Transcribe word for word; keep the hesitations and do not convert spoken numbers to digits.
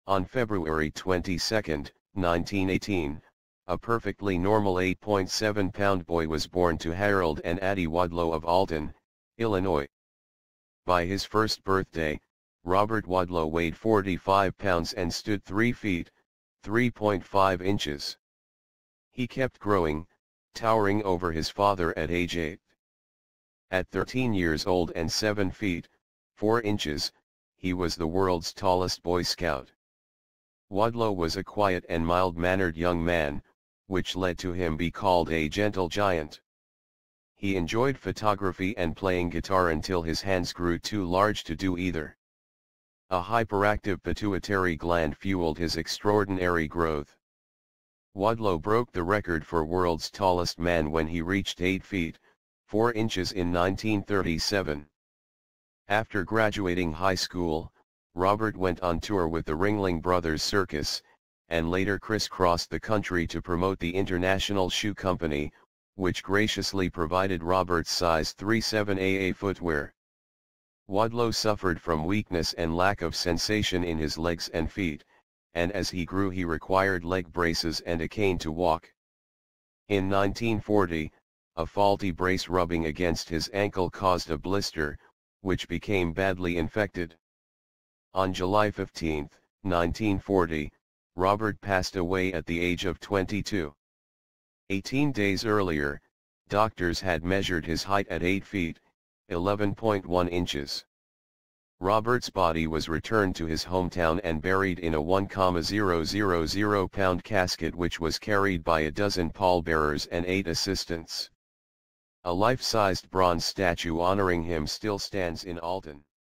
On February twenty-second, nineteen eighteen, a perfectly normal eight point seven pound boy was born to Harold and Addie Wadlow of Alton, Illinois. By his first birthday, Robert Wadlow weighed forty-five pounds and stood three feet, three point five inches. He kept growing, towering over his father at age eight. At thirteen years old and seven feet, four inches, he was the world's tallest Boy Scout. Wadlow was a quiet and mild-mannered young man, which led to him be called a gentle giant. He enjoyed photography and playing guitar until his hands grew too large to do either. A hyperactive pituitary gland fueled his extraordinary growth. Wadlow broke the record for world's tallest man when he reached eight feet, four inches in nineteen thirty-seven. After graduating high school, Robert went on tour with the Ringling Brothers Circus, and later crisscrossed the country to promote the International Shoe Company, which graciously provided Robert's size three seven A A footwear. Wadlow suffered from weakness and lack of sensation in his legs and feet, and as he grew he required leg braces and a cane to walk. In nineteen forty, a faulty brace rubbing against his ankle caused a blister, which became badly infected. On July fifteenth, nineteen forty, Robert passed away at the age of twenty-two. Eighteen days earlier, doctors had measured his height at eight feet, eleven point one inches. Robert's body was returned to his hometown and buried in a one thousand pound casket which was carried by a dozen pallbearers and eight assistants. A life-sized bronze statue honoring him still stands in Alton.